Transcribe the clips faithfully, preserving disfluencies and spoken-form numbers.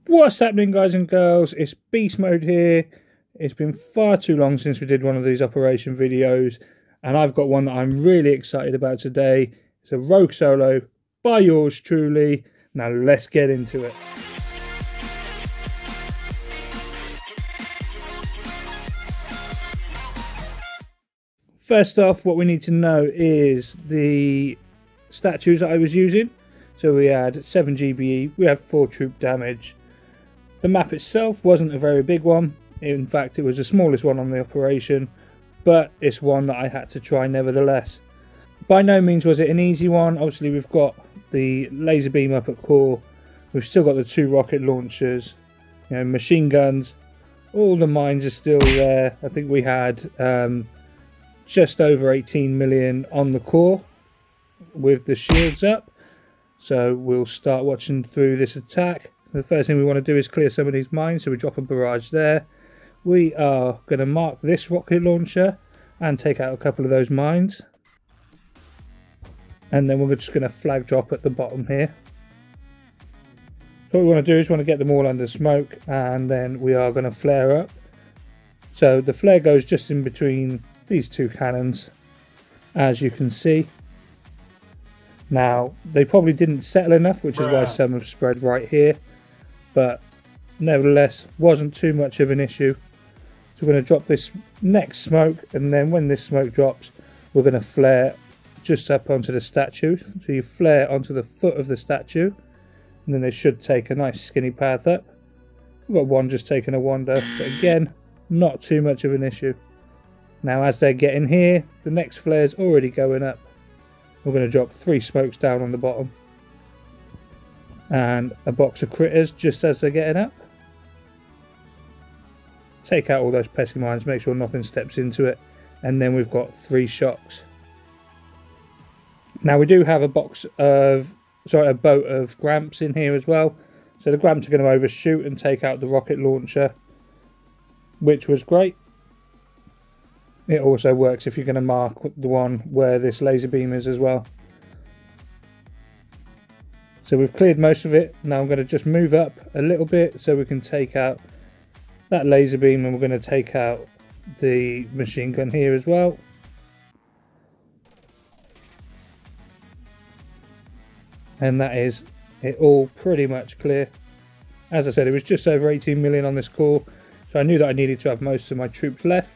What's happening, guys and girls? It's Beast Mode here. It's been far too long since we did one of these operation videos, and I've got one that I'm really excited about today. It's a Rogue Solo by yours truly. Now let's get into it. First off, what we need to know is the statues that I was using. So we had seven G B E, we had four troop damage. The map itself wasn't a very big one. In fact, it was the smallest one on the operation, but it's one that I had to try nevertheless. By no means was it an easy one. Obviously, we've got the laser beam up at core. We've still got the two rocket launchers, you know, machine guns. All the mines are still there. I think we had um, just over eighteen million on the core with the shields up. So we'll start watching through this attack. The first thing we want to do is clear some of these mines, so we drop a barrage there. We are going to mark this rocket launcher and take out a couple of those mines. And then we're just going to flag drop at the bottom here. So what we want to do is we want to get them all under smoke, and then we are going to flare up. So the flare goes just in between these two cannons, as you can see. Now, they probably didn't settle enough, which is why some have spread right here. But nevertheless, wasn't too much of an issue. So we're going to drop this next smoke, and then when this smoke drops, we're going to flare just up onto the statue. So you flare onto the foot of the statue, and then they should take a nice skinny path up. We've got one just taking a wander, but again, not too much of an issue. Now as they're getting here, the next flare's already going up. We're going to drop three smokes down on the bottom. And a box of critters just as they're getting up. Take out all those pesky mines, make sure nothing steps into it. And then we've got three shocks. Now we do have a box of, sorry, a boat of Gramps in here as well. So the Gramps are going to overshoot and take out the rocket launcher, which was great. It also works if you're going to mark the one where this laser beam is as well. So we've cleared most of it. Now I'm going to just move up a little bit so we can take out that laser beam, and we're going to take out the machine gun here as well. And that is it all pretty much clear. As I said, it was just over eighteen million on this core, so I knew that I needed to have most of my troops left.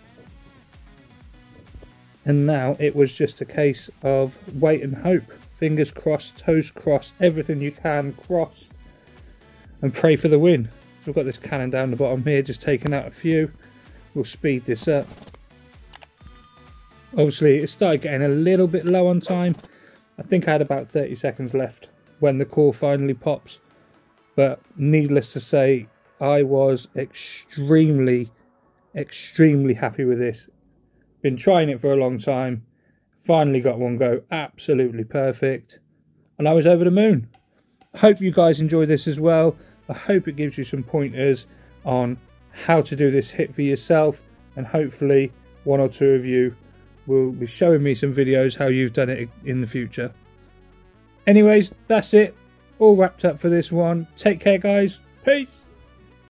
And now it was just a case of wait and hope. Fingers crossed, toes crossed, everything you can crossed, and pray for the win. So we've got this cannon down the bottom here, just taking out a few. We'll speed this up. Obviously, it started getting a little bit low on time. I think I had about thirty seconds left when the core finally pops. But needless to say, I was extremely, extremely happy with this. Been trying it for a long time. Finally got one go absolutely perfect, and I was over the moon. I hope you guys enjoy this as well. I hope it gives you some pointers on how to do this hit for yourself, and hopefully one or two of you will be showing me some videos how you've done it in the future. Anyways, that's it. All wrapped up for this one. Take care, guys. Peace.